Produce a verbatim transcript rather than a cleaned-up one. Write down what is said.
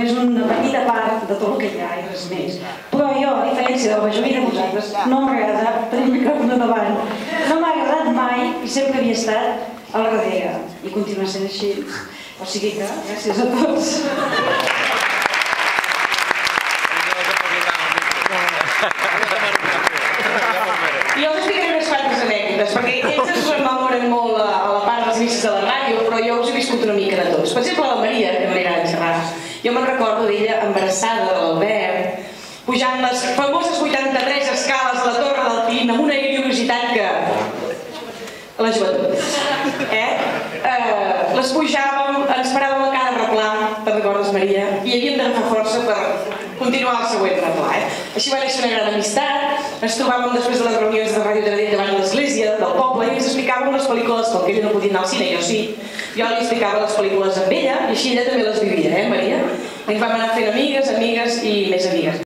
només una petita part de tot el que hi ha i res més. Però jo, a diferència de la majoria de vosaltres, no m'agrada tenir el micròfon davant. No m'ha agradat mai i sempre havia estat al darrere. I continua sent així. O sigui que, gràcies a tots. Jo us explicaré unes quantes anècdotes, perquè ells es rememoren molt a la part dels inicis de la ràdio, però jo us he viscut una mica de tots. Per exemple, la Maria, que no li agrada xerrar, jo me'n recordo d'ella embarassada de l'Albert, pujant les famoses vuitanta-tres escales a la Torre del Tin amb una idiositat que... la joventut. Eh? Les pujàvem, ens paràvem a cada replà, te'n recordes, Maria? I havíem d'agafar força per continuar el següent replà. Així va néixer una gran amistat, ens trobàvem després de les reunions de Ràdio Taradell davant l'església del poble i ens explicàvem les pel·lícules, com que ella no podia anar al cine, jo sí. Jo li explicava les pel·lícules amb ella i així ella també les vivia, eh, Maria? Ens vam anar fent amigues, amigues i més amigues.